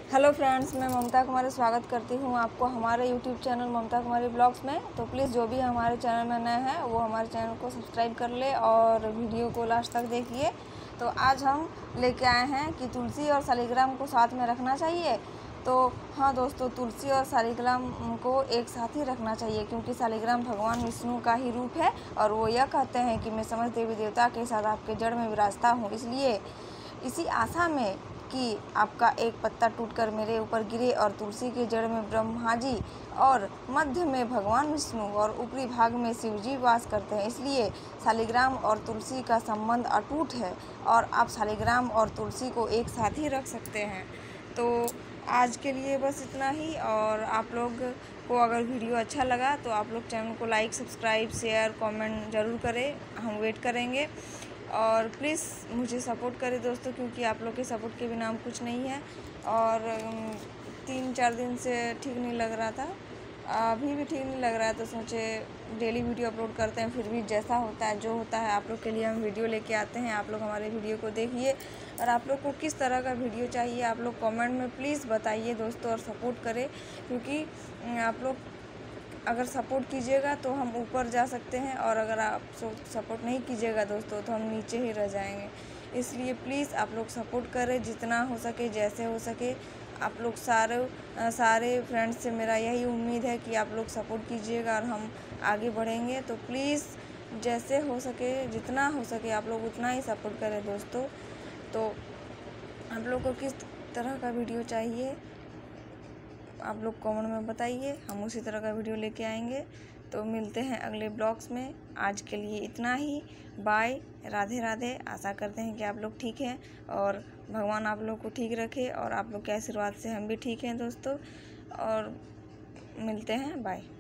Hello friends, मैं ममता कुमारी स्वागत करती हूँ आपको हमारे YouTube channel Mamta Kumari blogs में। तो प्लीज़ जो भी हमारे चैनल में नए हैं वो हमारे चैनल को सब्सक्राइब कर ले और वीडियो को लास्ट तक देखिए। तो आज हम लेके आए हैं कि तुलसी और शालिग्राम को साथ में रखना चाहिए। तो हाँ दोस्तों, तुलसी और शालिग्राम को एक साथ ही रखना चाहिए क्योंकि शालिग्राम भगवान विष्णु का ही रूप है और वो यह कहते हैं कि मैं समस्त देवी देवता के साथ आपके जड़ में विराजता हूँ। इसलिए इसी आशा में कि आपका एक पत्ता टूटकर मेरे ऊपर गिरे और तुलसी के जड़ में ब्रह्मा जी और मध्य में भगवान विष्णु और ऊपरी भाग में शिव जी वास करते हैं, इसलिए शालिग्राम और तुलसी का संबंध अटूट है और आप शालिग्राम और तुलसी को एक साथ ही रख सकते हैं। तो आज के लिए बस इतना ही। और आप लोग को अगर वीडियो अच्छा लगा तो आप लोग चैनल को लाइक, सब्सक्राइब, शेयर, कमेंट ज़रूर करें, हम वेट करेंगे। और प्लीज़ मुझे सपोर्ट करें दोस्तों, क्योंकि आप लोग के सपोर्ट के बिना हम कुछ नहीं है। और 3-4 दिन से ठीक नहीं लग रहा था, अभी भी ठीक नहीं लग रहा है, तो सोचे डेली वीडियो अपलोड करते हैं। फिर भी जैसा होता है, जो होता है, आप लोग के लिए हम वीडियो लेके आते हैं। आप लोग हमारे वीडियो को देखिए और आप लोग को किस तरह का वीडियो चाहिए आप लोग कमेंट में प्लीज़ बताइए दोस्तों, और सपोर्ट करें, क्योंकि आप लोग अगर सपोर्ट कीजिएगा तो हम ऊपर जा सकते हैं, और अगर आप सपोर्ट नहीं कीजिएगा दोस्तों तो हम नीचे ही रह जाएंगे। इसलिए प्लीज़ आप लोग सपोर्ट करें जितना हो सके, जैसे हो सके। आप लोग सारे फ्रेंड्स से मेरा यही उम्मीद है कि आप लोग सपोर्ट कीजिएगा और हम आगे बढ़ेंगे। तो प्लीज़ जैसे हो सके, जितना हो सके आप लोग उतना ही सपोर्ट करें दोस्तों। तो आप लोग को किस तरह का वीडियो चाहिए आप लोग कमेंट में बताइए, हम उसी तरह का वीडियो लेके आएंगे। तो मिलते हैं अगले ब्लॉग्स में। आज के लिए इतना ही। बाय, राधे राधे। आशा करते हैं कि आप लोग ठीक हैं और भगवान आप लोग को ठीक रखे, और आप लोग के आशीर्वाद से हम भी ठीक हैं दोस्तों। और मिलते हैं, बाय।